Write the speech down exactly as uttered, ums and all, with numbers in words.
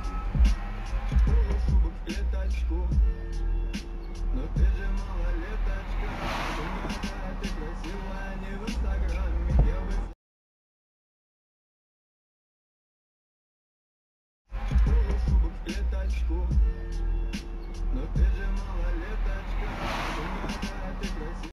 Кубок в клеточку. Но ты же малолеточка. Думаю, да, ты красивая не в инстаграме. Я бы кубок в клеточку. Но ты же малолеточка. Думаю, да, ты красивая.